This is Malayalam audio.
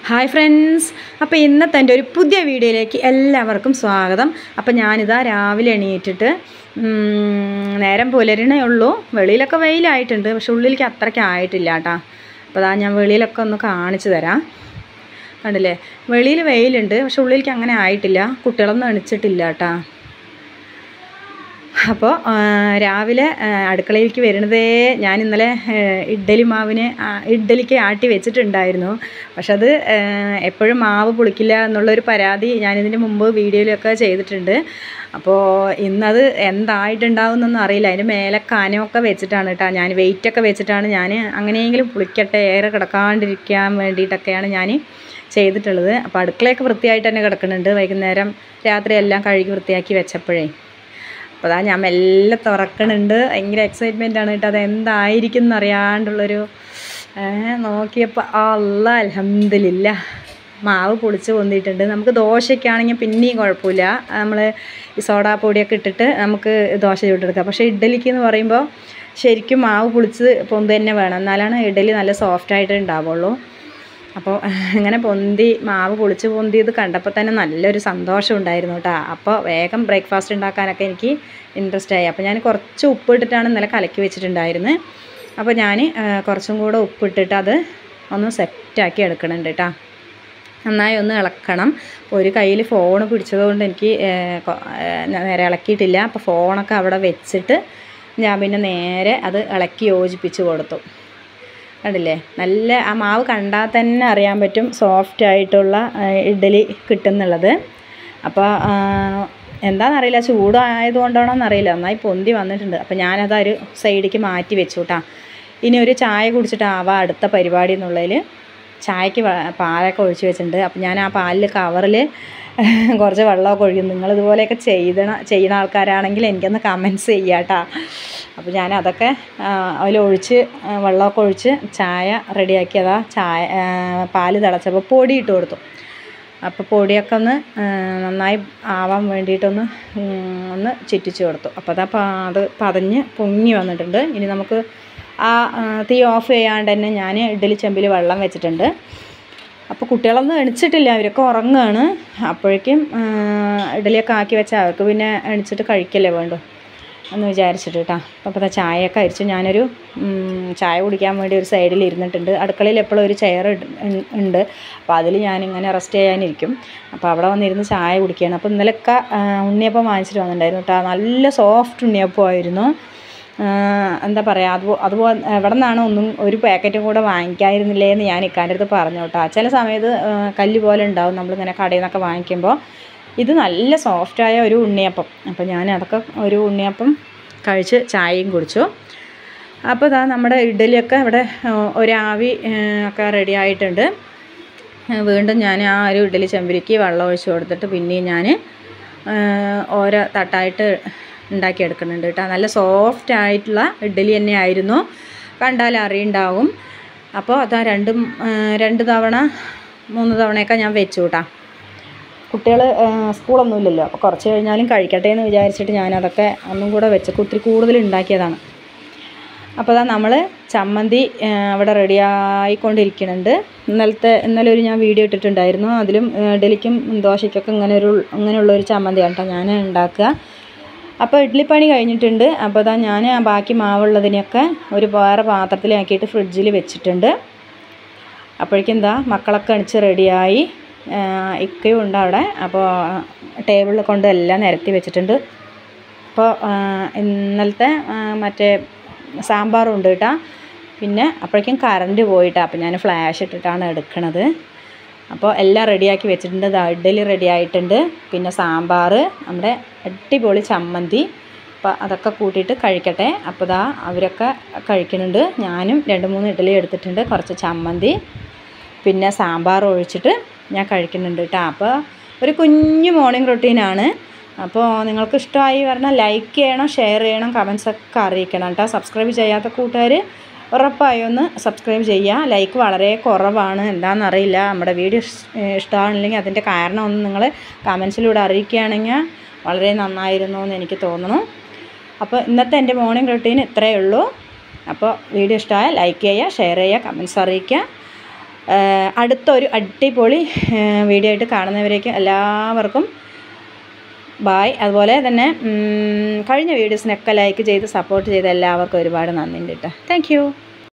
ഹായ് ഫ്രണ്ട്സ്, അപ്പോൾ ഇന്നത്തെ എൻ്റെ ഒരു പുതിയ വീഡിയോയിലേക്ക് എല്ലാവർക്കും സ്വാഗതം. അപ്പോൾ ഞാനിതാ രാവിലെ എണീറ്റിട്ട് നേരം പുലരണേ ഉള്ളൂ. വെളിയിലൊക്കെ വെയിലായിട്ടുണ്ട്, പക്ഷെ ഉള്ളിലേക്ക് അത്രയ്ക്ക് ആയിട്ടില്ല കേട്ടോ. അപ്പോൾ അതാ ഞാൻ വെളിയിലൊക്കെ ഒന്ന് കാണിച്ചു തരാം. കണ്ടില്ലേ, വെളിയിൽ വെയിലുണ്ട്, പക്ഷെ ഉള്ളിലേക്ക് അങ്ങനെ ആയിട്ടില്ല. കുട്ടികളൊന്നും എണിച്ചിട്ടില്ല കേട്ടോ. അപ്പോൾ രാവിലെ അടുക്കളയിലേക്ക് വരുന്നതേ ഞാൻ ഇന്നലെ ഇഡ്ഡലിക്ക് ആട്ടി വെച്ചിട്ടുണ്ടായിരുന്നു. പക്ഷെ അത് എപ്പോഴും മാവ് പുളിക്കില്ല എന്നുള്ളൊരു പരാതി ഞാനിതിന് മുമ്പ് വീഡിയോയിലൊക്കെ ചെയ്തിട്ടുണ്ട്. അപ്പോൾ ഇന്നത് എന്തായിട്ടുണ്ടാവും എന്നൊന്നും അറിയില്ല. അതിൻ്റെ മേലെ കനമൊക്കെ വെച്ചിട്ടാണ് കേട്ടോ, ഞാൻ വെയിറ്റൊക്കെ വെച്ചിട്ടാണ് ഞാൻ അങ്ങനെയെങ്കിലും പുളിക്കട്ടെ, ഏറെ കിടക്കാണ്ടിരിക്കാൻ വേണ്ടിയിട്ടൊക്കെയാണ് ഞാൻ ചെയ്തിട്ടുള്ളത്. അപ്പോൾ അടുക്കളയൊക്കെ വൃത്തിയായിട്ട് തന്നെ കിടക്കുന്നുണ്ട്. വൈകുന്നേരം രാത്രി എല്ലാം കഴുകി വൃത്തിയാക്കി വെച്ചപ്പോഴേ. അപ്പോൾ അതാ ഞാൻ മെല്ലെ തുറക്കണുണ്ട്. ഭയങ്കര എക്സൈറ്റ്മെൻ്റ് ആണ് കേട്ടോ. അതെന്തായിരിക്കും എന്നറിയാണ്ടുള്ളൊരു നോക്കിയപ്പോൾ അൽഹംദുലില്ലാ മാവ് പൊളിച്ച് പൊന്തിയിട്ടുണ്ട്. നമുക്ക് ദോശയ്ക്കാണെങ്കിൽ പിന്നെയും കുഴപ്പമില്ല, നമ്മൾ ഈ സോഡാപ്പൊടിയൊക്കെ ഇട്ടിട്ട് നമുക്ക് ദോശ ചുട്ടെടുക്കാം. പക്ഷേ ഇഡ്ഡലിക്ക് എന്ന് പറയുമ്പോൾ ശരിക്കും മാവ് പൊളിച്ച് പൊന്ത് തന്നെ വേണം, എന്നാലാണ് ഇഡ്ഡലി നല്ല സോഫ്റ്റായിട്ട് ഉണ്ടാവുള്ളൂ. അപ്പോൾ ഇങ്ങനെ മാവ് പൊളിച്ച് പൊന്തിയത് കണ്ടപ്പോൾ തന്നെ നല്ലൊരു സന്തോഷം ഉണ്ടായിരുന്നു കേട്ടോ. അപ്പോൾ വേഗം ബ്രേക്ക്ഫാസ്റ്റ് ഉണ്ടാക്കാനൊക്കെ എനിക്ക് ഇൻട്രസ്റ്റ് ആയി. അപ്പോൾ ഞാൻ കുറച്ച് ഉപ്പിട്ടിട്ടാണ് ഇന്നലെ കലക്കി വെച്ചിട്ടുണ്ടായിരുന്നത്. അപ്പോൾ ഞാൻ കുറച്ചും കൂടെ ഉപ്പിട്ടിട്ട് അത് ഒന്ന് സെറ്റാക്കി എടുക്കണുണ്ട് കേട്ടോ. നന്നായി ഒന്ന് ഇളക്കണം. ഒരു കയ്യിൽ ഫോൺ പിടിച്ചതുകൊണ്ട് എനിക്ക് നേരെ ഇളക്കിയിട്ടില്ല. അപ്പോൾ ഫോണൊക്കെ അവിടെ വെച്ചിട്ട് ഞാൻ പിന്നെ നേരെ അത് ഇളക്കി യോജിപ്പിച്ച് കൊടുത്തു. കണ്ടില്ലേ, നല്ല ആ മാവ് കണ്ടാൽ തന്നെ അറിയാൻ പറ്റും സോഫ്റ്റായിട്ടുള്ള ഇഡ്ഡലി കിട്ടുന്നുള്ളത്. അപ്പോൾ എന്താണെന്നറിയില്ല, ചൂടായതുകൊണ്ടാണോ എന്നറിയില്ല, നന്നായി പൊന്തി വന്നിട്ടുണ്ട്. അപ്പോൾ ഞാനത് ഒരു സൈഡിലേക്ക് മാറ്റി വെച്ചു കേട്ടോ. ഇനി ഒരു ചായ കുടിച്ചിട്ടാവാം അടുത്ത പരിപാടി എന്നുള്ളതിൽ ചായക്ക് പാലൊക്കെ ഒഴിച്ച് വെച്ചിട്ടുണ്ട്. അപ്പോൾ ഞാൻ ആ പാലിൽ കവറിൽ കുറച്ച് വെള്ളമൊക്കെ ഒഴിക്കും. നിങ്ങളിതുപോലെയൊക്കെ ചെയ്യുന്ന ആൾക്കാരാണെങ്കിൽ എനിക്കൊന്ന് കമൻറ്റ്സ് ചെയ്യാം കേട്ടോ. അപ്പോൾ ഞാൻ അതൊക്കെ അതിലൊഴിച്ച് വെള്ളമൊക്കെ ഒഴിച്ച് ചായ റെഡിയാക്കിയതാ. പാല് തിളച്ചപ്പോൾ പൊടി ഇട്ട് കൊടുത്തു. അപ്പോൾ പൊടിയൊക്കെ ഒന്ന് നന്നായി ആവാൻ വേണ്ടിയിട്ടൊന്ന് ചുറ്റിച്ച് കൊടുത്തു. അപ്പോൾ അത് പതഞ്ഞ് പൊങ്ങി വന്നിട്ടുണ്ട്. ഇനി നമുക്ക് ആ തീ ഓഫ് ചെയ്യാണ്ട് തന്നെ ഞാൻ ഇഡ്ഡലി ചെമ്പിൽ വെള്ളം വെച്ചിട്ടുണ്ട്. അപ്പോൾ കുട്ടികളൊന്നും എണിച്ചിട്ടില്ല, അവരൊക്കെ ഉറങ്ങുകയാണ്. അപ്പോഴേക്കും ഇഡ്ഡലിയൊക്കെ ആക്കി വെച്ചാൽ അവർക്ക് പിന്നെ എണിച്ചിട്ട് കഴിക്കല്ലേ വേണ്ടു എന്ന് വിചാരിച്ചിട്ട് കേട്ടോ. അപ്പോൾ ചായയൊക്കെ അരിച്ച് ഞാനൊരു ചായ കുടിക്കാൻ വേണ്ടി ഒരു സൈഡിൽ ഇരുന്നിട്ടുണ്ട്. അടുക്കളയിൽ എപ്പോഴും ഒരു ചെയർ ഉണ്ട്, അപ്പോൾ അതിൽ ഞാനിങ്ങനെ റെസ്റ്റ് ചെയ്യാനിരിക്കും. അപ്പോൾ അവിടെ വന്നിരുന്ന് ചായ കുടിക്കുകയാണ്. അപ്പോൾ ഇന്നലെയൊക്കെ ഉണ്ണിയപ്പം വാങ്ങിച്ചിട്ട് വന്നിട്ടുണ്ടായിരുന്നു കേട്ടോ. നല്ല സോഫ്റ്റ് ഉണ്ണിയപ്പമായിരുന്നു. എന്താ പറയുക, അതുപോലെ എവിടെ നിന്നാണ് ഒരു പാക്കറ്റും കൂടെ വാങ്ങിക്കാതിരുന്നില്ലേ എന്ന് ഞാൻ ഇക്കാൻ്റെ അടുത്ത് പറഞ്ഞു കേട്ടോ. ചില സമയത്ത് കല്ല് പോലെ ഉണ്ടാവും നമ്മളിങ്ങനെ കടയിൽ നിന്നൊക്കെ വാങ്ങിക്കുമ്പോൾ. ഇത് നല്ല സോഫ്റ്റായ ഒരു ഉണ്ണിയപ്പം. അപ്പോൾ ഞാൻ അതൊക്കെ ഒരു ഉണ്ണിയപ്പം കഴിച്ച് ചായയും കുടിച്ചു. അപ്പോൾ ഇതാ നമ്മുടെ ഇഡ്ഡലിയൊക്കെ ഇവിടെ ഒരാവി ഒക്കെ റെഡി ആയിട്ടുണ്ട്. വീണ്ടും ഞാൻ ആ ഒരു ഇഡ്ഡലി ചെമ്പിലേക്ക് വെള്ളം ഒഴിച്ച് കൊടുത്തിട്ട് പിന്നെയും ഞാൻ ഓരോ തട്ടായിട്ട് ഉണ്ടാക്കിയെടുക്കുന്നുണ്ട് കേട്ടോ. നല്ല സോഫ്റ്റ് ആയിട്ടുള്ള ഇഡ്ഡലി തന്നെ ആയിരുന്നു, കണ്ടാൽ അറിയുണ്ടാവും. അപ്പോൾ അതാ 2 തവണ 3 തവണയൊക്കെ ഞാൻ വെച്ചു കേട്ടോ. കുട്ടികൾ സ്കൂളൊന്നുമില്ലല്ലോ, അപ്പോൾ കുറച്ച് കഴിഞ്ഞാലും കഴിക്കട്ടെ എന്ന് വിചാരിച്ചിട്ട് ഞാനതൊക്കെ ഒന്നും കൂടെ വെച്ച് ഒത്തിരി കൂടുതൽ ഉണ്ടാക്കിയതാണ്. അപ്പോൾ അതാ നമ്മൾ ചമ്മന്തി അവിടെ റെഡിയായിക്കൊണ്ടിരിക്കുന്നുണ്ട്. ഇന്നലെ ഞാൻ വീഡിയോ ഇട്ടിട്ടുണ്ടായിരുന്നു. അതിലും ഇഡ്ഡലിക്കും ദോശയ്ക്കൊക്കെ ഇങ്ങനെയുള്ളൊരു ചമ്മന്തിയാണ് കേട്ടോ ഞാൻ ഉണ്ടാക്കുക. അപ്പോൾ ഇഡ്ഡലിപ്പണി കഴിഞ്ഞിട്ടുണ്ട്. അപ്പോൾ അതാ ഞാൻ ബാക്കി മാവുള്ളതിനെയൊക്കെ ഒരു വേറെ പാത്രത്തിലാക്കിയിട്ട് ഫ്രിഡ്ജിൽ വെച്ചിട്ടുണ്ട്. അപ്പോഴേക്കും എന്താ മക്കളൊക്കെ എണിച്ച് റെഡിയായി, ഇക്കയും ഉണ്ട് അവിടെ. അപ്പോൾ ടേബിളിൽ കൊണ്ട് എല്ലാം നിരത്തി വെച്ചിട്ടുണ്ട്. അപ്പോൾ ഇന്നലത്തെ മറ്റേ സാമ്പാറും ഉണ്ട് കേട്ടോ. പിന്നെ അപ്പോഴേക്കും കറണ്ട് പോയിട്ടാണ്, അപ്പോൾ ഞാൻ ഫ്ലാഷ് ഇട്ടിട്ടാണ് എടുക്കണത്. അപ്പോൾ എല്ലാം റെഡിയാക്കി വെച്ചിട്ടുണ്ട്. ഇഡ്ഡലി റെഡി ആയിട്ടുണ്ട്. പിന്നെ സാമ്പാർ, നമ്മുടെ അടിപൊളി ചമ്മന്തി. അപ്പോൾ അതൊക്കെ കൂട്ടിയിട്ട് കഴിക്കട്ടെ. അപ്പോൾ അവരൊക്കെ കഴിക്കുന്നുണ്ട്. ഞാനും 2-3 ഇഡ്ഡലി എടുത്തിട്ടുണ്ട്, കുറച്ച് ചമ്മന്തി, പിന്നെ സാമ്പാർ ഒഴിച്ചിട്ട് ഞാൻ കഴിക്കുന്നുണ്ട് കേട്ടോ. അപ്പോൾ ഒരു കുഞ്ഞു മോർണിംഗ് റൊട്ടീനാണ്. അപ്പോൾ നിങ്ങൾക്ക് ഇഷ്ടമായി പറഞ്ഞാൽ ലൈക്ക് ചെയ്യണം, ഷെയർ ചെയ്യണം, കമൻസൊക്കെ അറിയിക്കണം കേട്ടോ. സബ്സ്ക്രൈബ് ചെയ്യാത്ത കൂട്ടുകാർ ഉറപ്പായി ഒന്ന് സബ്സ്ക്രൈബ് ചെയ്യുക. ലൈക്ക് വളരെ കുറവാണ്, എന്താണെന്നറിയില്ല. നമ്മുടെ വീഡിയോ ഇഷ്ടമാണെന്നുണ്ടെങ്കിൽ അതിൻ്റെ കാരണം ഒന്ന് നിങ്ങൾ കമൻസിലൂടെ അറിയിക്കുകയാണെങ്കിൽ വളരെ നന്നായിരുന്നു എന്ന് എനിക്ക് തോന്നുന്നു. അപ്പോൾ ഇന്നത്തെ എൻ്റെ മോർണിംഗ് റൊട്ടീൻ ഇത്രയേ ഉള്ളൂ. അപ്പോൾ വീഡിയോ ഇഷ്ടമായാൽ ലൈക്ക് ചെയ്യുക, ഷെയർ ചെയ്യുക, കമൻസ് അറിയിക്കുക. അടുത്തൊരു അടിപൊളി വീഡിയോ ആയിട്ട് കാണുന്നവരേക്കും എല്ലാവർക്കും ബായ്. അതുപോലെ തന്നെ കഴിഞ്ഞ വീഡിയോസിനൊക്കെ ലൈക്ക് ചെയ്ത് സപ്പോർട്ട് ചെയ്ത എല്ലാവർക്കും ഒരുപാട് നന്ദിയുണ്ട് കേട്ടോ. Thank U.